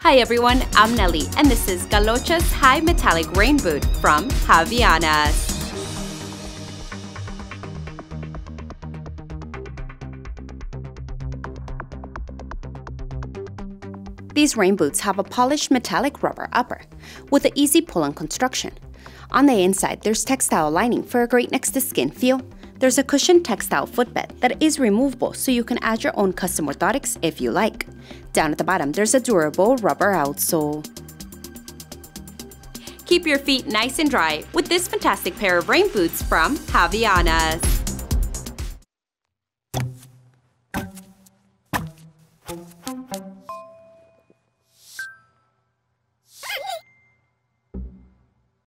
Hi everyone, I'm Nelly, and this is Galochas High Metallic Rain Boot from Havaianas. These rain boots have a polished metallic rubber upper with an easy pull-on construction. On the inside, there's textile lining for a great next-to-skin feel. There's a cushioned textile footbed that is removable so you can add your own custom orthotics if you like. Down at the bottom, there's a durable rubber outsole. Keep your feet nice and dry with this fantastic pair of rain boots from Havaianas.